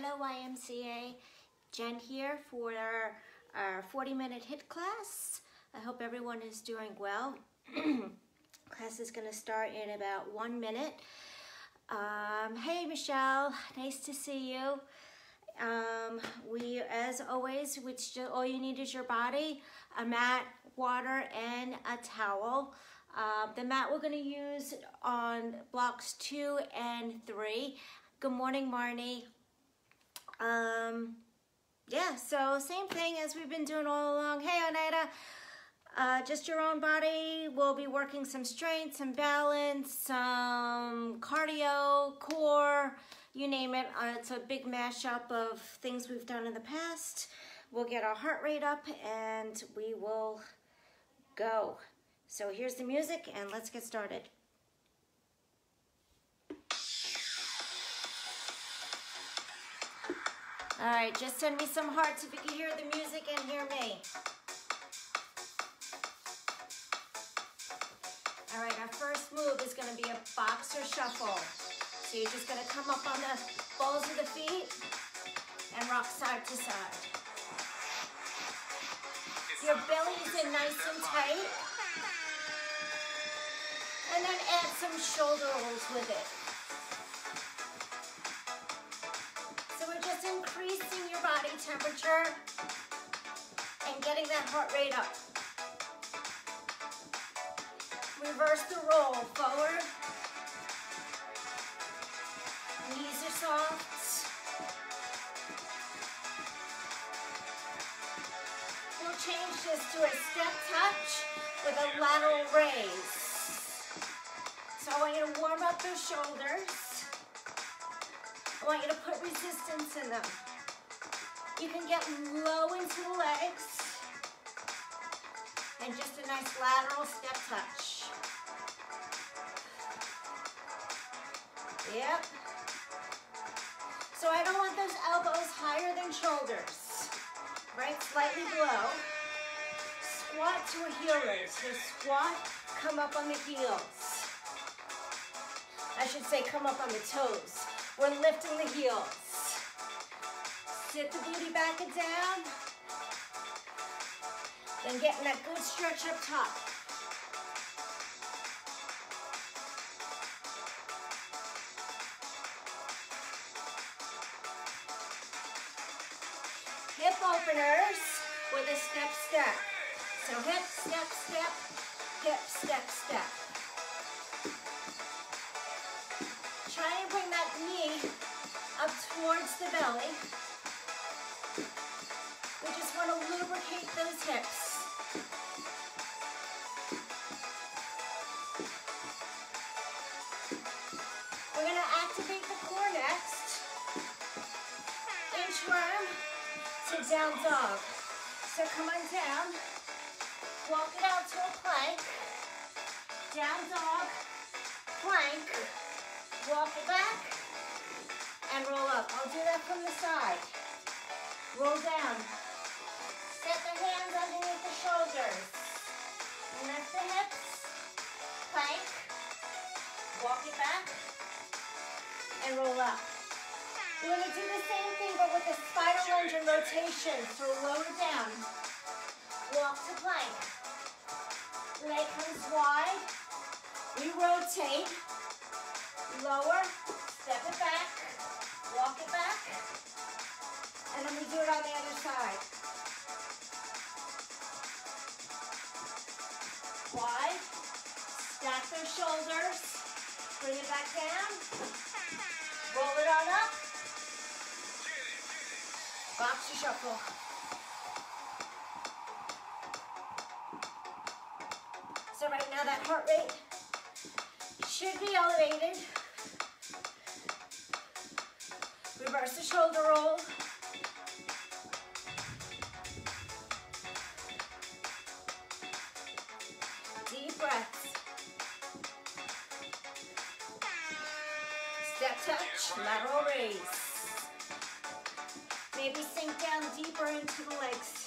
Hello YMCA, Jen here for our 40-minute HIIT class. I hope everyone is doing well. Class is going to start in about 1 minute. Hey Michelle, nice to see you. As always, all you need is your body, a mat, water, and a towel. The mat we're going to use on blocks 2 and 3. Good morning, Marnie. Yeah, so same thing as we've been doing all along. Hey, Oneida. Just your own body. We'll be working some strength, some balance, some cardio, core, you name it. It's a big mashup of things we've done in the past. We'll get our heart rate up and we will go. So here's the music and let's get started. All right, just send me some hearts if you can hear the music and hear me. All right, our first move is gonna be a boxer shuffle. So you're just gonna come up on the balls of the feet and rock side to side. Your belly is in nice and tight. And then add some shoulder rolls with it. So we're just increasing your body temperature and getting that heart rate up. Reverse the roll, forward. Knees are soft. We'll change this to a step touch with a lateral raise. So I want you to warm up those shoulders. I want you to put resistance in them. You can get low into the legs. And just a nice lateral step touch. Yep. So I don't want those elbows higher than shoulders. Right, slightly below. Squat to a heel raise. So squat, come up on the heels. I should say come up on the toes. We're lifting the heels. Sit the booty back and down. Then getting that good stretch up top. Hip openers with a step, step. So hip, step, step, hip, step, step. Try and bring that knee up towards the belly. We just want to lubricate those hips. We're going to activate the core next. Inchworm to down dog. So come on down. Walk it out to a plank. Down dog, plank. Walk it back and roll up. I'll do that from the side. Roll down. Set the hands underneath the shoulders. Lift the hips. Plank. Walk it back and roll up. We're going to do the same thing but with a spider lunge and rotation. So lower down. Walk to plank. Leg comes wide. We rotate. Lower, step it back, walk it back, and then we do it on the other side. Wide, stack those shoulders, bring it back down, roll it on up, boxer shuffle. So right now that heart rate should be elevated. Reverse the shoulder roll. Deep breaths. Step touch, lateral raise. Maybe sink down deeper into the legs.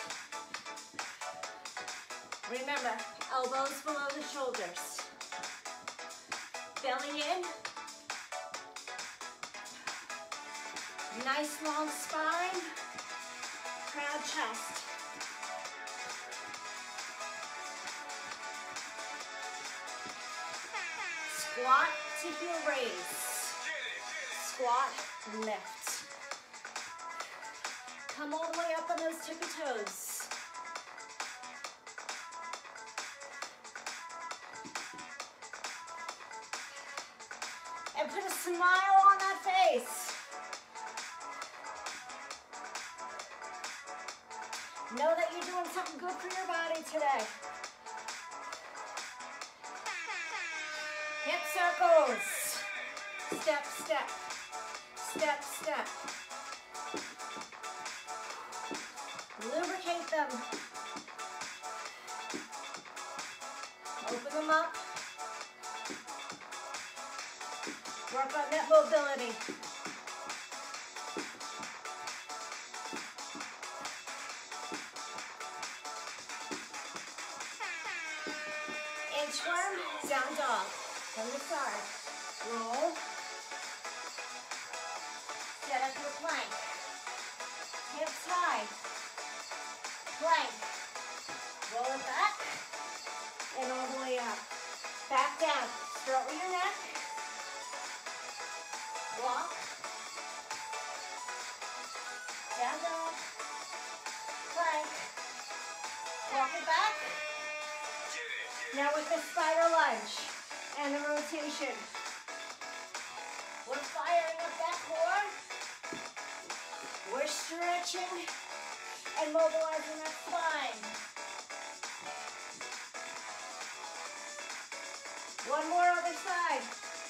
Remember, elbows below the shoulders. Belly in. Nice long spine, proud chest. Squat to heel raise. Squat, lift. Come all the way up on those tippy toes. And put a smile on that face. Know that you're doing something good for your body today. Hip circles. Step, step. Step, step. Lubricate them. Open them up. Work on that mobility. Inchworm, down dog. From the side. Roll. Set up your plank. Hips high. Plank. Roll it back. And all the way up. Back down. Start with your neck. Walk. Down dog. Plank. Walk it back. Now with the spider lunge and the rotation. We're firing up that core. We're stretching and mobilizing that spine. One more other side.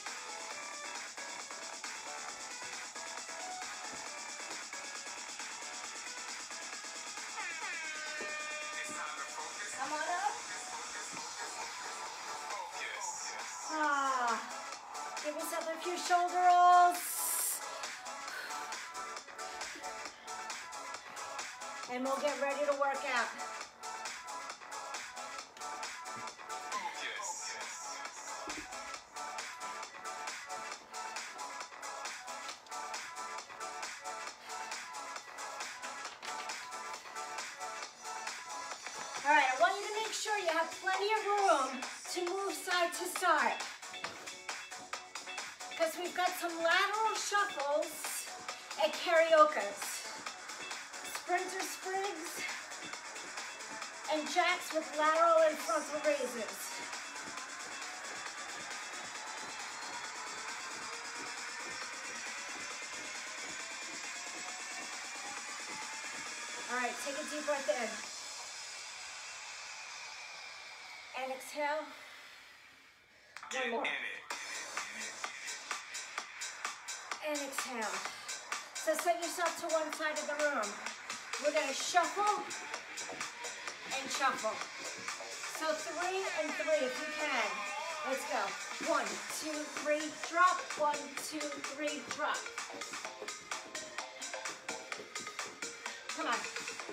Come on up. Give yourself a few shoulder rolls. And we'll get ready to work out. All right, I want you to make sure you have plenty of room to move side to side. Because we've got some lateral shuffles and cariokas. Sprinter sprigs and jacks with lateral and frontal raises. All right, take a deep breath in. And exhale. One more. And exhale. So set yourself to one side of the room. We're going to shuffle and shuffle. So 3 and 3 if you can. Let's go. 1, 2, 3, drop. 1, 2, 3, drop. Come on.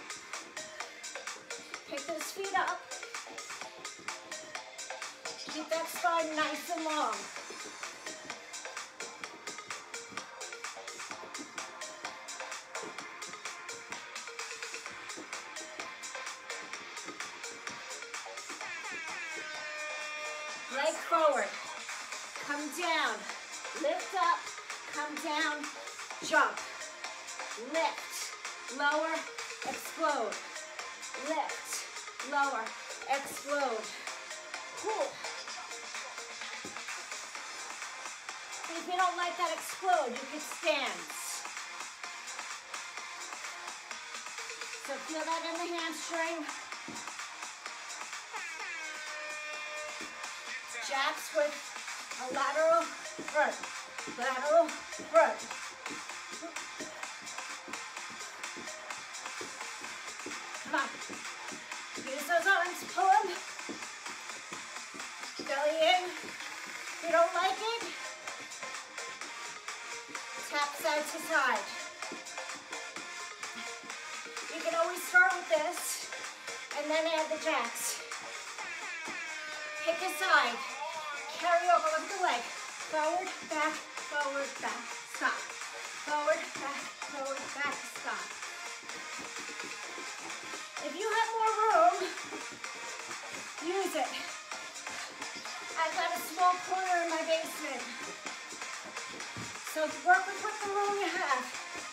Pick those feet up. Keep that spine nice and long. Leg forward, come down, lift up, come down, jump, lift, lower, explode, lift, lower, explode. Cool. If you don't like that explode, you can stand. So feel that in the hamstring. Jacks with a lateral front, lateral front. Come on. Use those arms, pull them. Belly in. If you don't like it, tap side to side. You can always start with this and then add the jacks. Pick a side. Carry over with the leg. Forward, back, stop. Forward, back, stop. If you have more room, use it. I've got a small corner in my basement. So work with what the room you have.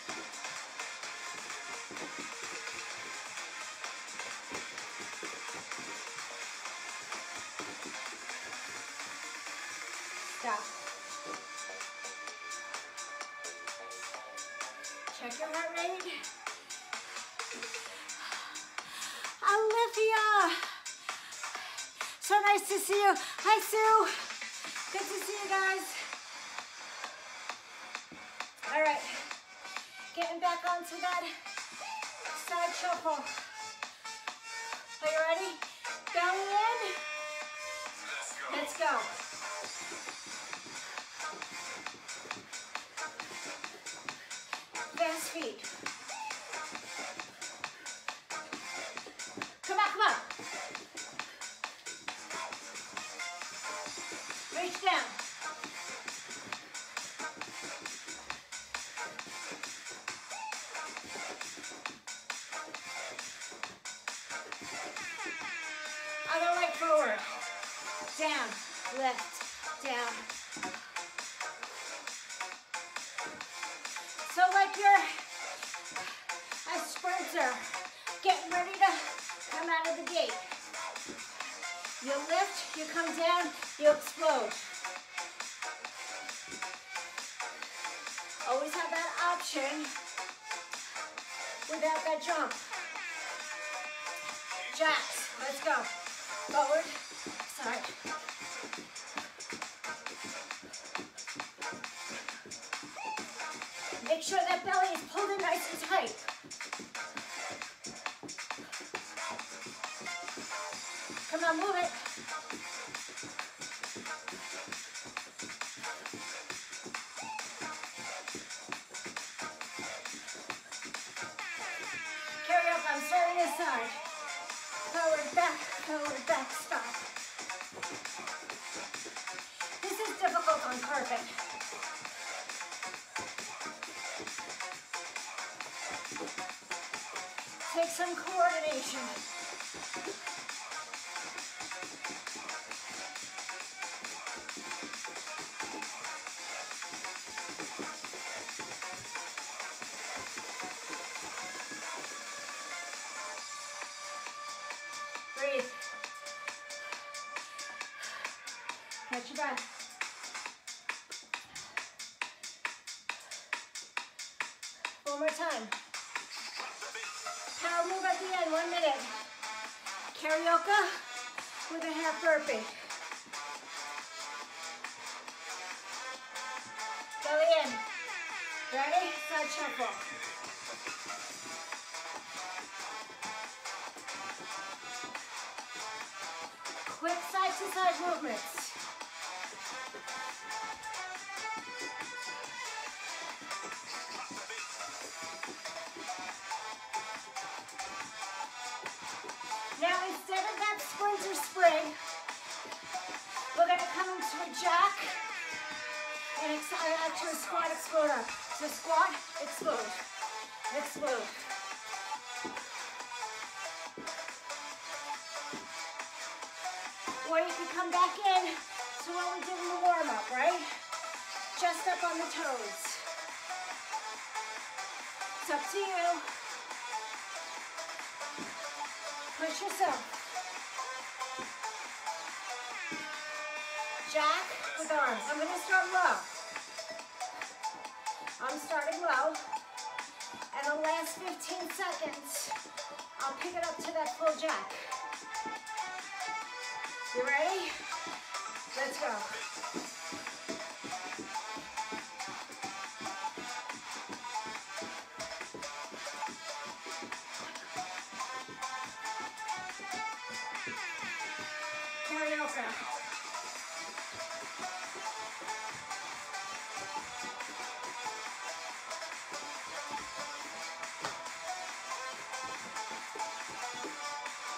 Stop. Check your heart rate. Olivia. So nice to see you. Hi, Sue. Good to see you guys. All right. Getting back onto that side shuffle. Are you ready? Belly in. Let's go. Fast feet. Come on. Reach down. Other leg forward. Down, lift, down. So like you're a sprinter, getting ready to come out of the gate. You lift, you come down, you explode. Always have that option without that jump. Jacks, let's go. Forward, side. Make sure that belly is pulled in nice and tight. Come on, move it. Carry up, I'm starting this side. Forward, back, stop. This is difficult on carpet. Take some coordination. Breathe. Catch your breath. One more time. Power move at the end, 1 minute. Karaoke with a half burpee. Belly in. Ready? Side shuffle. Quick side to side movements. Now instead of that sprinter spring, we're going to come into a jack and actually squat, explode up. So squat, explode, explode. Or you can come back in to what we did in the warm-up, right? Just up on the toes. It's up to you. Push yourself. Jack with arms. I'm going to start low. I'm starting low. And the last 15 seconds, I'll pick it up to that full jack. You ready? Let's go. Karaoke.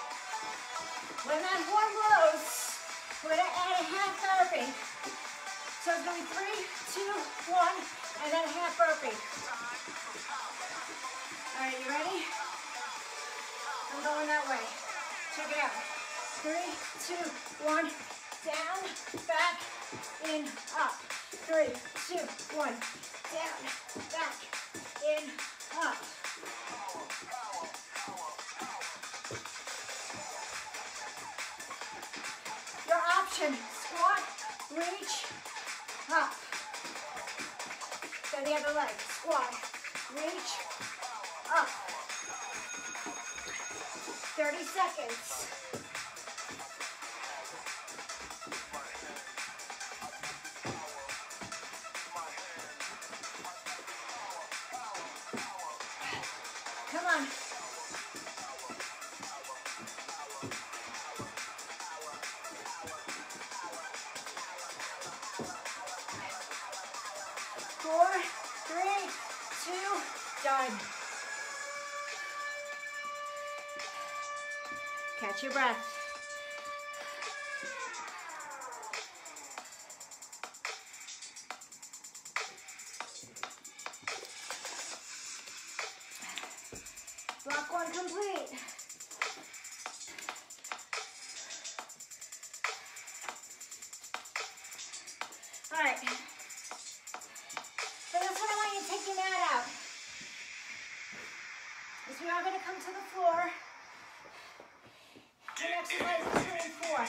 When that horn blows, we're going to add a half burpee. So it's going to be 3, 2, 1, and then a half burpee. All right, you ready? I'm going that way. Check it out. 3, 2, 1, down, back, in, up. 3, 2, 1, down, back, in, up. Your option, squat, reach, up. Then the other leg, squat, reach, up. 30 seconds. Come on. Four, three, two, done. Catch your breath. Block one complete. All right. For this one, I want you to take your mat out. Because we are going to come to the floor. And exercise 2 and 4.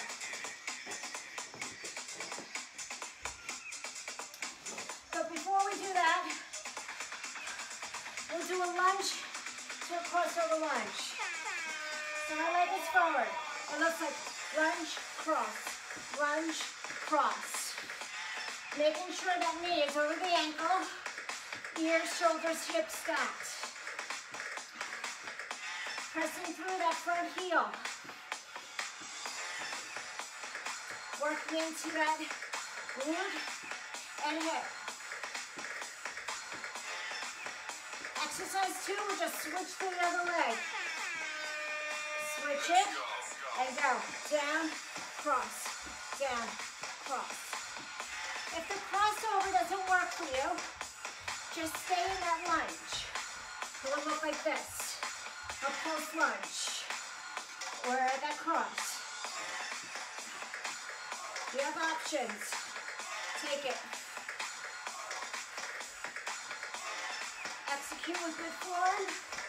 But before we do that, we'll do a lunge to a crossover lunge. So my leg is forward. It looks like lunge, cross, lunge, cross. Making sure that knee is over the ankle, ears, shoulders, hips stacked. Pressing through that front heel. Working into that glute and hip. Exercise 2, we'll just switch to the other leg. Switch it and go. Down, cross, down, cross. If the crossover doesn't work for you, just stay in that lunge. It will look like this. A pulse lunge. Or that cross. You have options. Take it. Execute with good form.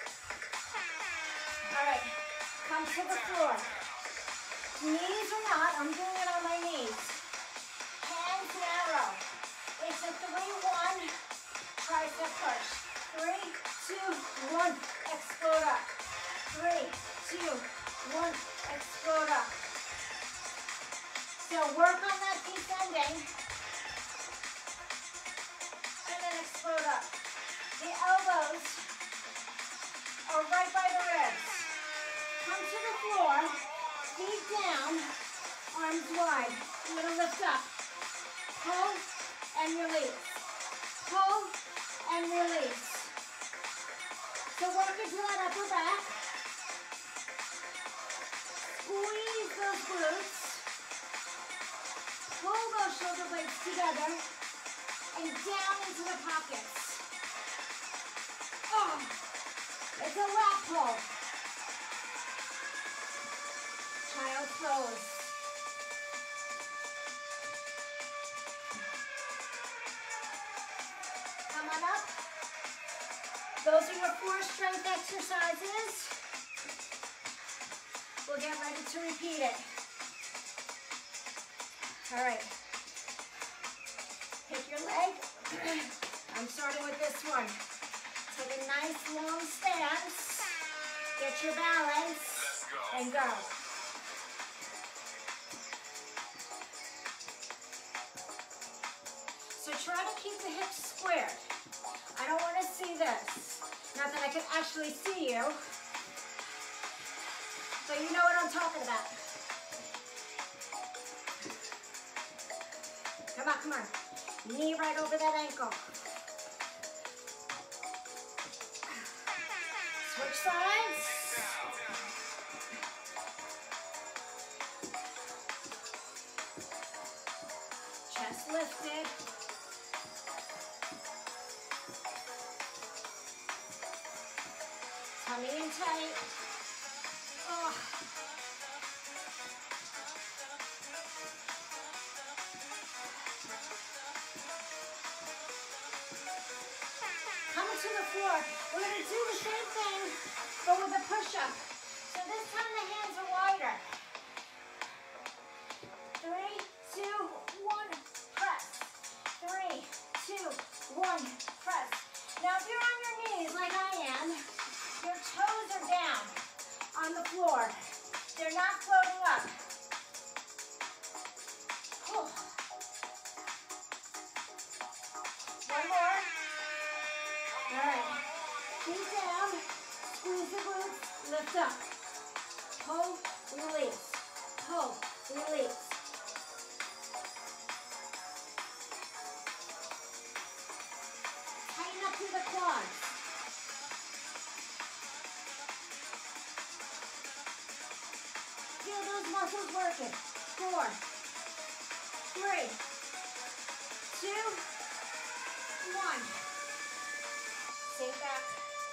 All right. Come to the floor. Knees or not, I'm doing it on my knees. Hands narrow. It's a 3-1 tricep push. 3, 2, 1. Explode up. 3, 2, 1. Explode up. So work on that descending. And then explode up. The elbows are right by the ribs. Come to the floor. Feet down. Arms wide. You're going to lift up. Pull and release. Pull and release. So work into that upper back. Squeeze those glutes. Pull those shoulder blades together and down into the pockets. Oh, it's a lat pull. Child's pose. Come on up. Those are your 4 strength exercises. We'll get ready to repeat it. All right. Pick your leg. I'm starting with this one. Take a nice long stance. Get your balance. And go. So try to keep the hips squared. I don't want to see this. Not that I can actually see you. But you know what I'm talking about. Come on, come on. Knee right over that ankle. Switch sides. Chest lifted. Coming in tight. Oh. Coming to the floor. We're going to do the same thing, but with a push-up. So this time the hands are wider. 3, 2, 1, press. 3, 2, 1, press. Now if you're on your knees like I am, your toes are down on the floor. They're not floating up. Whew. One more. All right. Feet down. Squeeze the glutes. Lift up. Pull, release. Pull, release. Tighten up through the quads. Feel those muscles working. 4, 3, 2, 1. Sink back.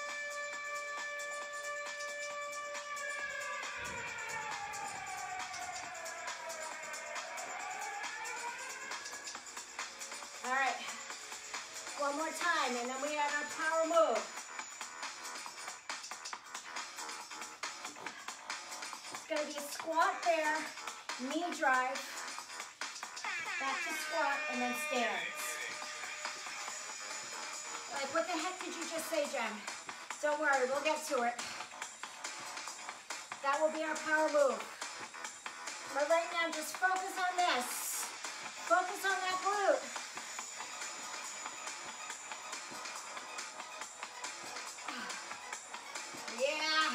All right. One more time, and then we have our power move. It's going to be a squat there, knee drive, back to squat, and then stairs. Like, what the heck did you just say, Jen? Don't worry, we'll get to it. That will be our power move. But right now, just focus on this. Focus on that glute. Yeah.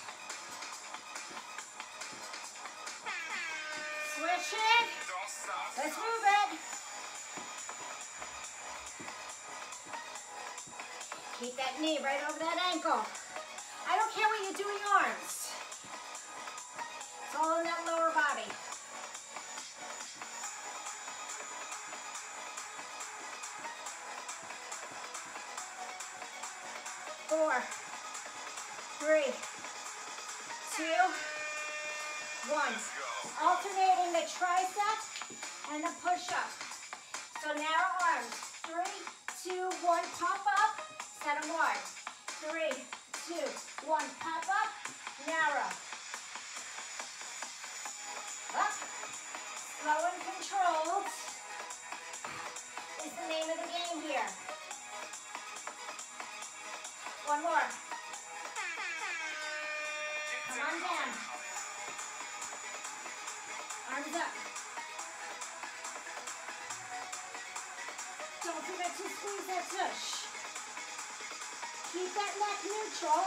Switch it. Let's move it. Keep that knee right over that ankle. I don't care what you do in your arms. It's all in that lower body. Four, 3, 2, 1. Alternating the tricep and the push-up. So narrow arms. 3, 2, 1. Pop up. Set them wide. 3, 2, 1. Pop up. Narrow. Up. Slow and controlled is the name of the game here. One more. Come on down. Arms up. Don't forget to squeeze that tush. Keep that neck neutral.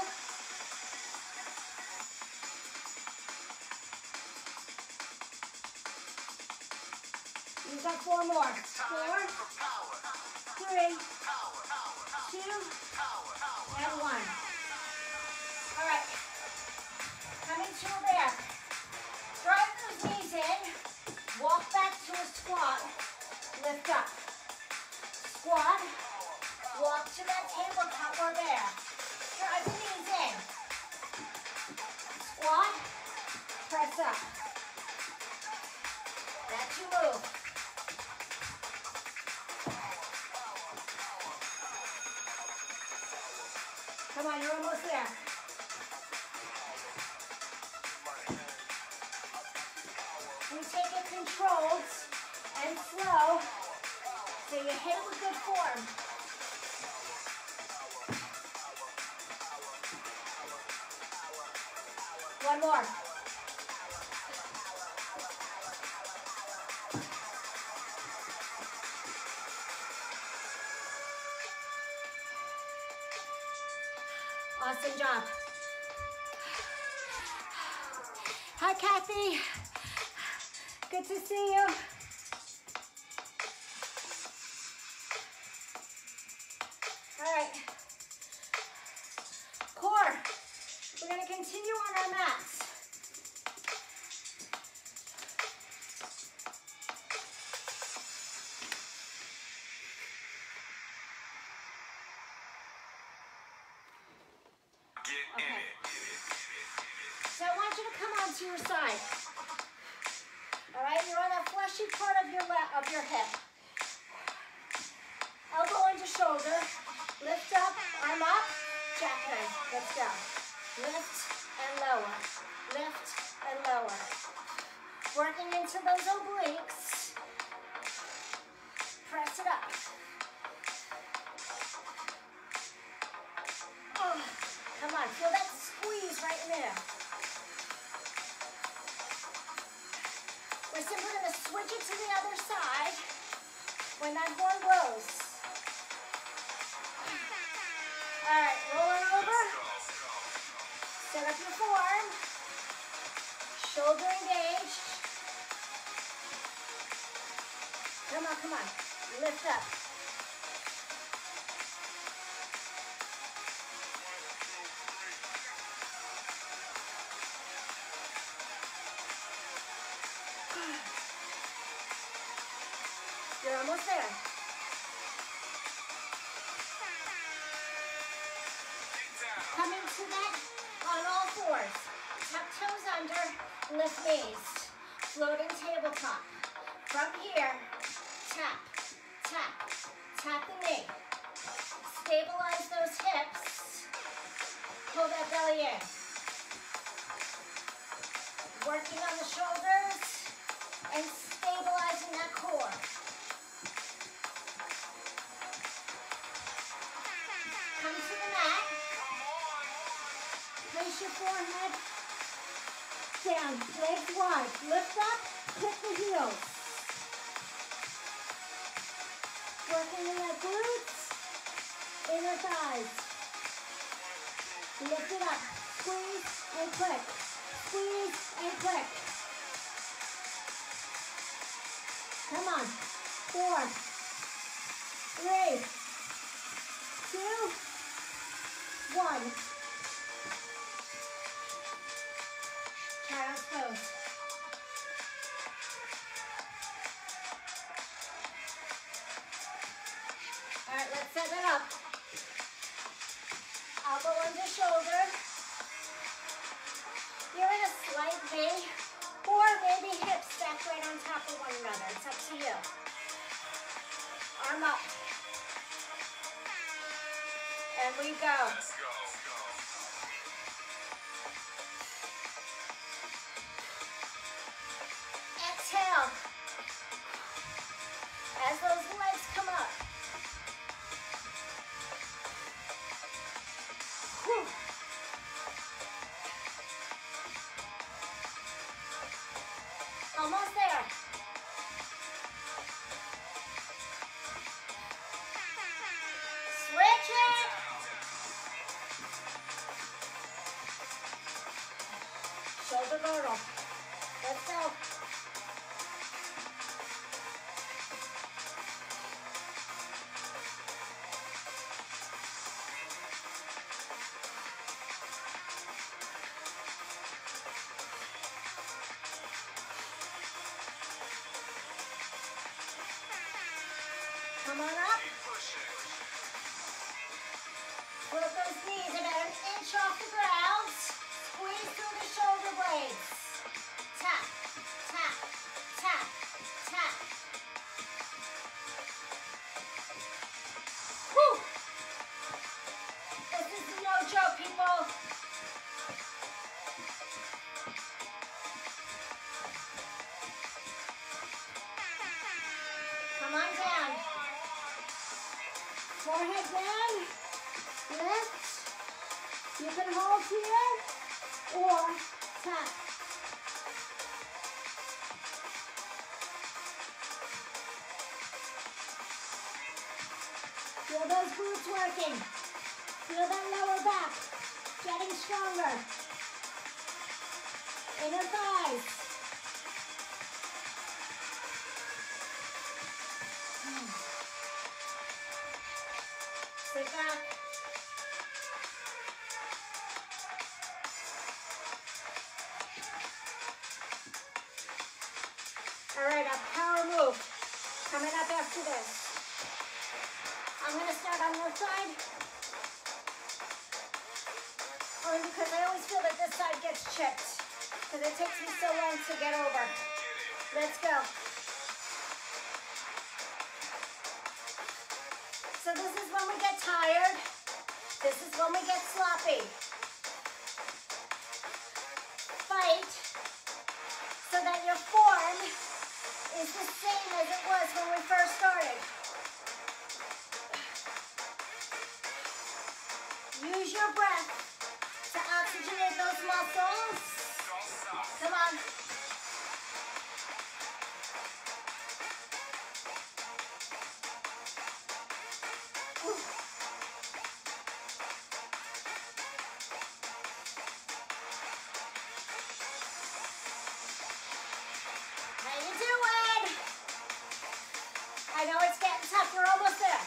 You've got 4 more. 4, 3, 2, and 1. All right. Coming to a bear. Drive those knees in. Walk back to a squat. Lift up. Squat. Walk to that tabletop or bear. Drive the knees in. Squat. Press up. That's your move. Come on, you're almost there. We take it controlled and slow so you hit it with good form. One more. Awesome job. Hi, Kathy. Good to see you. All right. Core. We're going to continue on our mats. Okay. So I want you to come onto your side. All right, you're on that fleshy part of your hip. Elbow into shoulder. Lift up, arm up, jackknife. Let's go. Lift and lower. Lift and lower. Working into those obliques. Press it up. Oh, come on, feel that squeeze right in there. We're simply going to switch it to the other side when that horn blows. All right, roll it over. Set up your forearm. Shoulder engaged. Come on, come on. Lift up. You're almost there. Coming to that on all fours. Tuck toes under, lift knees. Floating tabletop. From here, tap, tap, tap the knee. Stabilize those hips. Pull that belly in. Working on the shoulders and stabilizing that core. Come to the mat. Place your forehead down. Legs wide. Lift up. Kick the heels. Working in the glutes. Inner thighs. Lift it up. Squeeze and click. Squeeze and click. Come on. 4, 3, 2, 1. Child's pose. All right, let's set it up. Elbow under shoulder. You're in a slight V, or maybe hips stacked right on top of one another. It's up to you. Arm up. And we go. Exhale. As those legs come up. Whew. Almost there. Switch it. Shoulder girdle. Let's go. Come on up. Put those knees about 1 inch off the ground. Squeeze through the shoulder blades. Tap, tap, tap, tap. Whew. This is no joke, people. Come on down. Forehead down. Lift. You can hold here or tap. Feel those glutes working. Feel that lower back getting stronger. Inner thighs. Sit back. All right, a power move coming up after this. I'm going to start on one side. doing because I always feel that this side gets chipped because it takes me so long to get over. Let's go. So this is when we get tired. This is when we get sloppy. Fight so that your form is the same as it was when we first started. Use your breath to oxygenate those muscles. Come on. How you doing? I know it's getting tough. We're almost there.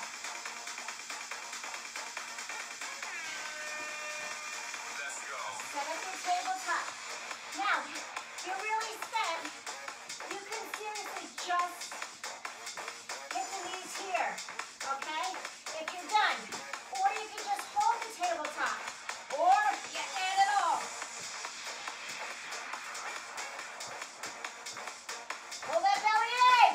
Set up your tabletop. Now, if you're really spent, you can seriously just hit the knees here, okay? If you're done. Or you can just hold the tabletop. Or you add it all. Pull that belly in.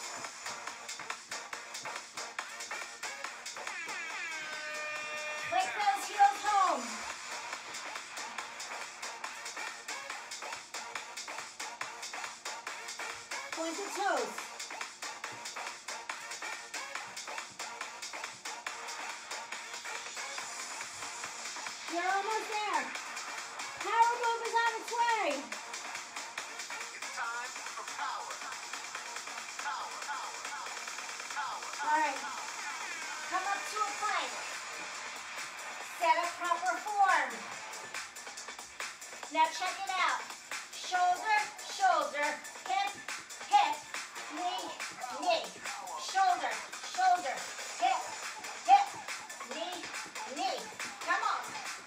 Click those heels home. Point the toes. You're almost there. Power move is on its way. It's time for power. All right. Come up to a plank. Set a proper form. Now check it out. Shoulder, shoulder, hip, hip, knee, knee. Shoulder, shoulder, hip, hip, knee, knee. Come on.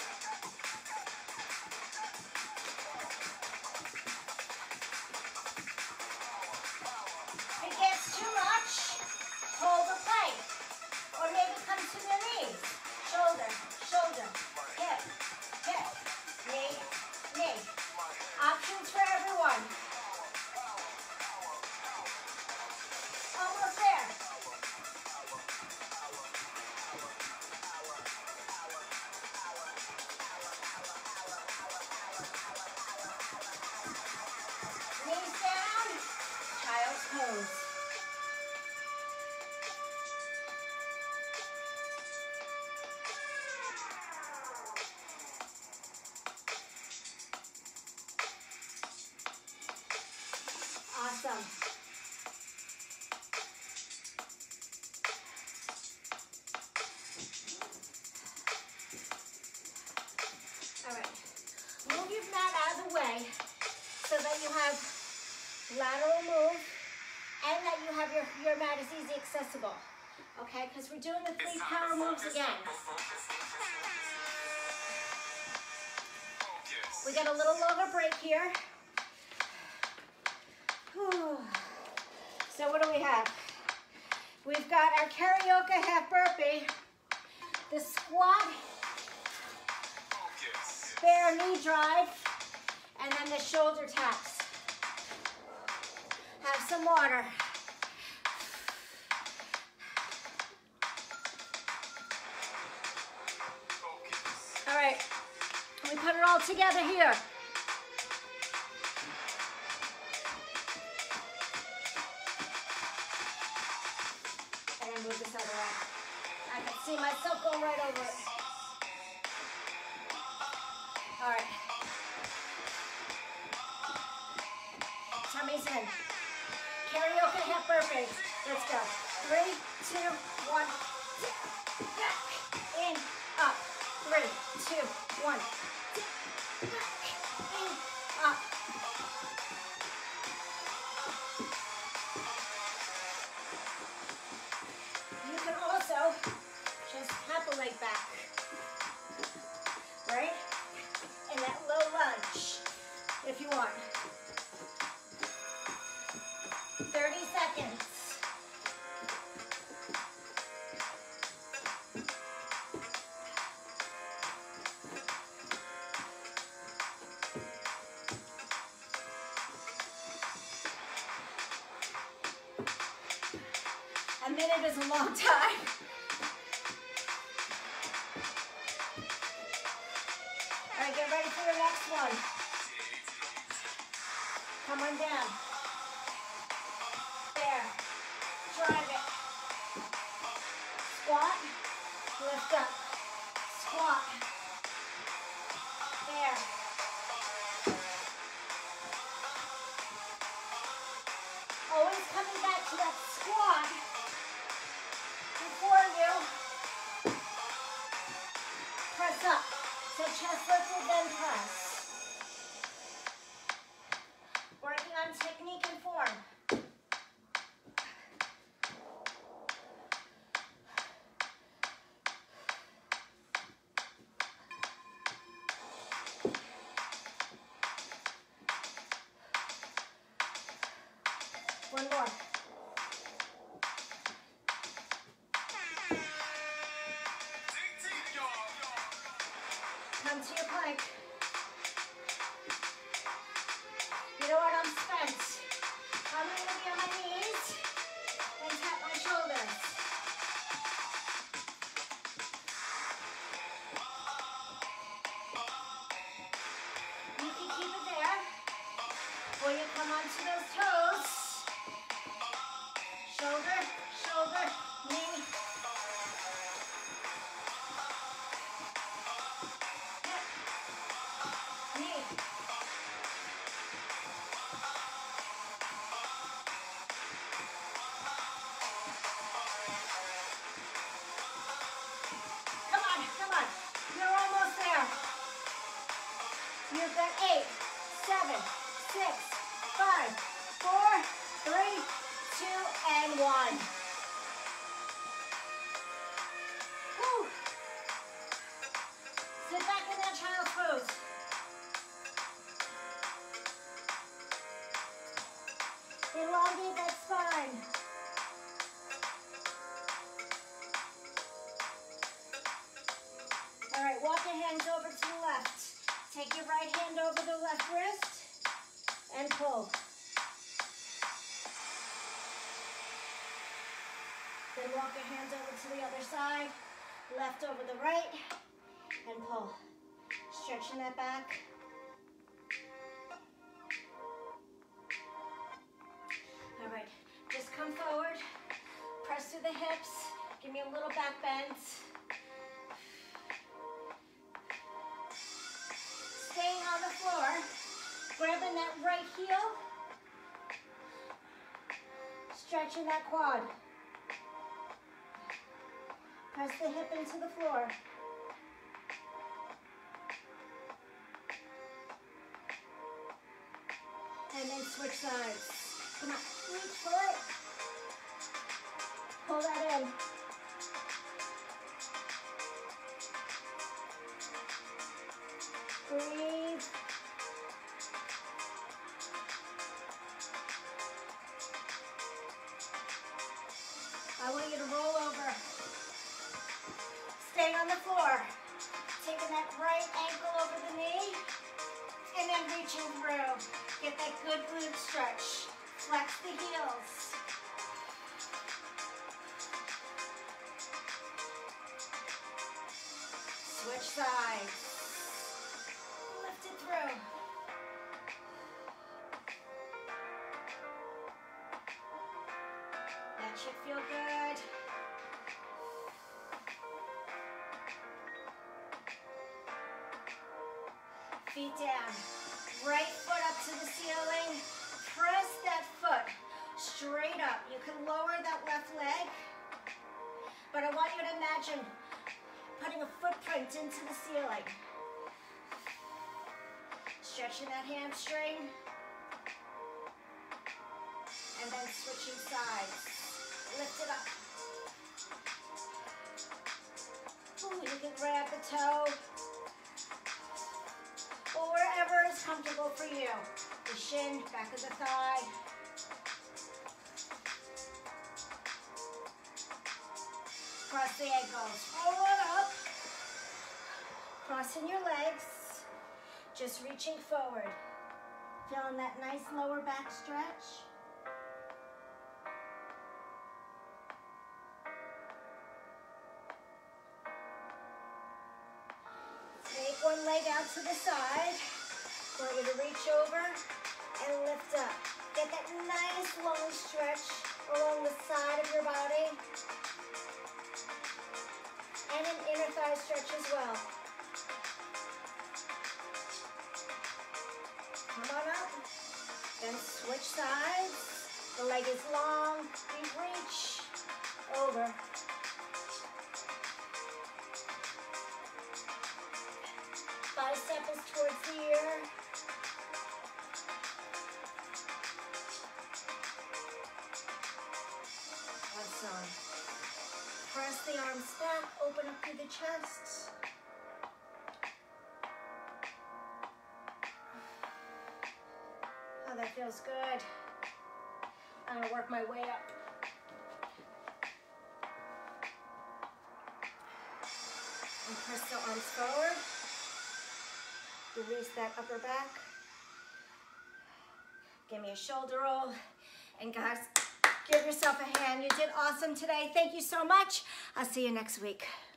If it gets too much, hold the plank. Or maybe come to the knees. Shoulder, shoulder, hip, hip, knee, knee. Options for everyone. Almost there. Knees down, child's pose. Awesome. All right. Move your mat out of the way so that you have lateral move and that you have your mat is easy accessible. Okay, because we're doing the 3 power moves again. We got a little longer break here. Whew. So what do we have? We've got our karaoke half burpee, the squat, bear knee drive, and then the shoulder taps. Have some water. All right, we put it all together here. And move this other way. I can see myself going right over it. All right. Tummy's in. Karaoke half burpee. Let's go. 3, 2, 1. Back. In. Up. 3, 2, 1. Back. In. Up. You can also just tap a leg back. Right? In that low lunge, if you want. 30 seconds. minute is a long time. All right, get ready for your next one. Come on down. There. Drive it. Squat. Lift up. Squat. There. Always coming back to that squat before you press up. So chest lifted, then press. Working on technique and form. One more. Come to your plank. You know what? I'm spent. I'm going to be on my knees and tap my shoulders. You can keep it there, or you come onto those toes. Shoulder, shoulder, knee. Hip. Knee. Come on, come on. You're almost there. You've got 8, 7, 6, 5, 4, 3, 2, and 1. Whew. Sit back in that child's pose. Elongate that spine. All right, walk your hands over to the left. Take your right hand over the left wrist and pull. Then walk your hands over to the other side, left over the right, and pull. Stretching that back. All right, just come forward, press through the hips, give me a little back bend. Staying on the floor, grabbing that right heel, stretching that quad. Press the hip into the floor. And then switch sides. Come on, reach for it. Pull that in. Breathe. I want you to roll over. Staying on the floor. Taking that right ankle over the knee. And then reaching through. Get that good glute stretch. Flex the heels. Switch sides. Lift it through. That should feel good. Feet down. Right foot up to the ceiling. Press that foot straight up. You can lower that left leg, but I want you to imagine putting a footprint into the ceiling. Stretching that hamstring. And then switching sides. Lift it up. Ooh, you can grab the toe. Or wherever is comfortable for you. The shin, back of the thigh. Cross the ankles. Roll it up. Crossing your legs. Just reaching forward. Feeling that nice lower back stretch. leg out to the side. I want you to reach over and lift up. Get that nice long stretch along the side of your body. And an inner thigh stretch as well. Come on up. Then switch sides. The leg is long. Deep reach. Over. Bicep is towards the ear. Awesome. Press the arms back, open up through the chest. Oh, that feels good. I'm gonna work my way up. And press the arms forward. Release that upper back. Give me a shoulder roll. And guys, give yourself a hand. You did awesome today. Thank you so much. I'll see you next week.